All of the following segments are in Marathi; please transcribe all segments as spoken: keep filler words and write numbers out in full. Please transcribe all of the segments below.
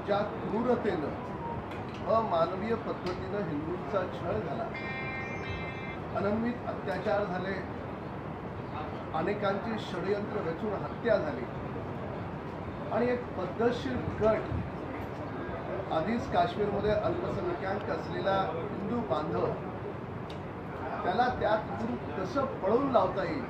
ज्या क्रूरतेनं अमानवीय पद्धतीनं हिंदूंचा छळ झाला, अनन्वित अत्याचार झाले, अनेकांची षडयंत्र रचून हत्या झाली आणि एक पद्धतशीर गट आधीच काश्मीरमध्ये अल्पसंख्याक असलेला हिंदू बांधव त्याला त्यातून कसं पळवून लावता येईल,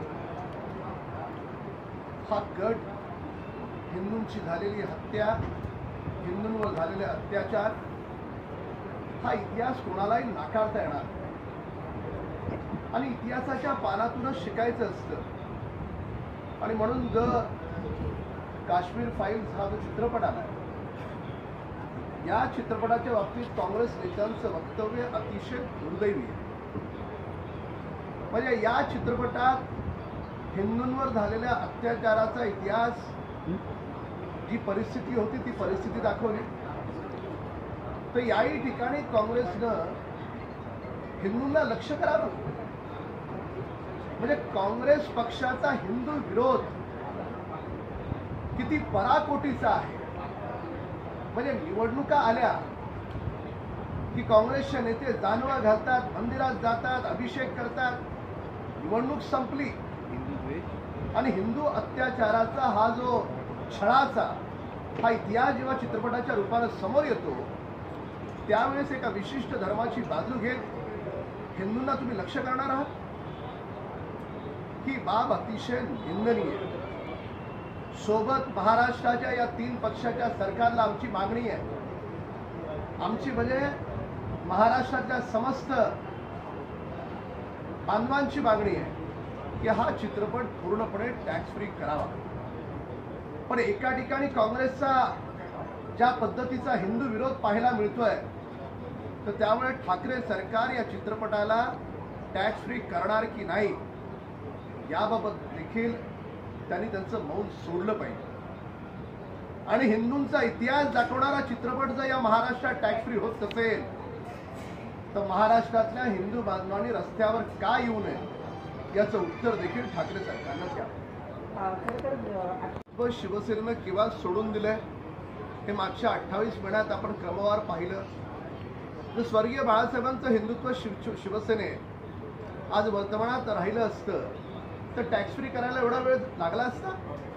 हा गट हिंदूंची झालेली हत्या, हिंदूंवर झालेले अत्याचार, हा इतिहास कोणालाही नाकारता येणार आणि इतिहासाच्या पानातूनच शिकायचं असतं। आणि म्हणून द काश्मीर फाईल्स हा जो चित्रपट आला, या चित्रपटाच्या बाबतीत काँग्रेस नेत्यांचं वक्तव्य अतिशय दुर्दैवी आहे। म्हणजे या चित्रपटात हिंदूंवर झालेल्या अत्याचाराचा इतिहास, जी परिस्थिती होती ती परिस्थिती दाखवली, तर याही ठिकाणी काँग्रेसनं हिंदूंना लक्ष्य करावं। म्हणजे काँग्रेस पक्षाचा हिंदू विरोध किती पराकोटीचा आहे। म्हणजे निवडणुका आल्या की काँग्रेसचे नेते जानवा घालतात, मंदिरात जातात, अभिषेक करतात, निवडणूक संपली आणि हिंदू अत्याचाराचा हा जो छळाचा हा इतिहास जेव्हा चित्रपटाच्या रूपाने समोर येतो, त्यावेळेस एका विशिष्ट धर्माची बाजू घेत हिंदूंना तुम्ही लक्ष करणार आहात, ही बाब अतिशय निंदनीय आहे। सोबत महाराष्ट्राच्या या तीन पक्षाच्या सरकारला आमची मागणी आहे, आमची म्हणजे महाराष्ट्रातल्या समस्त बांधवांची मागणी आहे की हा चित्रपट पूर्णपणे टॅक्स फ्री करावा। पण एका ठिकाणी काँग्रेसचा ज्या पद्धतीचा हिंदू विरोध पाहायला मिळतोय, तर त्यामुळे ठाकरे सरकार या चित्रपटाला टॅक्स फ्री करणार की नाही याबाबत देखील त्यांनी त्यांचं मौन सोडलं पाहिजे। आणि हिंदूंचा इतिहास दाखवणारा चित्रपट जर या महाराष्ट्रात टॅक्स फ्री होत असेल, तर महाराष्ट्रातल्या हिंदू बांधवांनी रस्त्यावर का येऊ नये याचं उत्तर देखील ठाकरे सरकारनं द्यावं। शिवसेनेनं किंवा सोडून दिलंय हे मागच्या अठ्ठावीस महिन्यात आपण क्रमवार पाहिलं। जर स्वर्गीय बाळासाहेबांचं हिंदुत्व शिव शिवसेने आज वर्तमानात राहिलं असतं तर टॅक्स फ्री करायला एवढा वेळ लागला असता।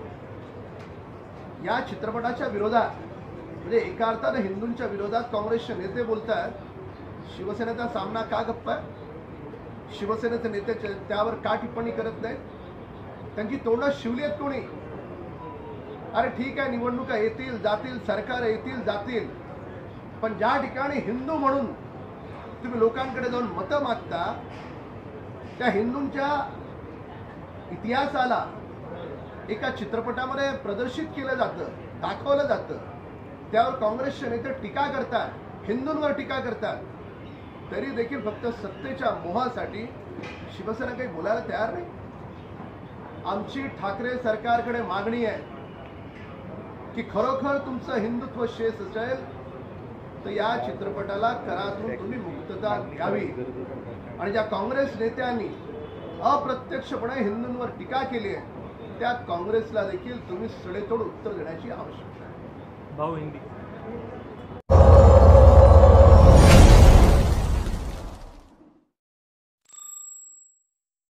या चित्रपटाच्या विरोधात म्हणजे एका अर्थानं हिंदूंच्या विरोधात काँग्रेसचे नेते बोलतात, शिवसेनेचा सामना का गप्प आहे? शिवसेनेचे नेते त्यावर का टिप्पणी करत नाहीत? त्यांची तोंड शिवली आहेत कोणी? अरे ठीक आहे, निवडणुका येतील जातील, सरकार येतील जातील, पण ज्या ठिकाणी हिंदू म्हणून तुम्ही लोकांकडे जाऊन मतं मागता, त्या हिंदूंच्या इतिहासाला एका चित्रपटामध्ये प्रदर्शित केलं जातं, दाखवलं जातं, त्यावर काँग्रेसचे नेते टीका करतात, हिंदूंवर टीका करतात, तरी देखील फक्त सत्तेच्या मोहासाठी शिवसेना काही बोलायला तयार नाही। आमची ठाकरे सरकारकडे मागणी आहे की खरोखर तुमचं हिंदुत्व शेष असेल तर या चित्रपटाला करातून तुम्ही मुक्तता द्यावी। आणि ज्या काँग्रेस नेत्यांनी अप्रत्यक्षपणे हिंदूंवर टीका केली आहे, त्या काँग्रेसला देखील तुम्ही सडेतोड उत्तर देण्याची आवश्यकता आहे। भाऊ हिंदी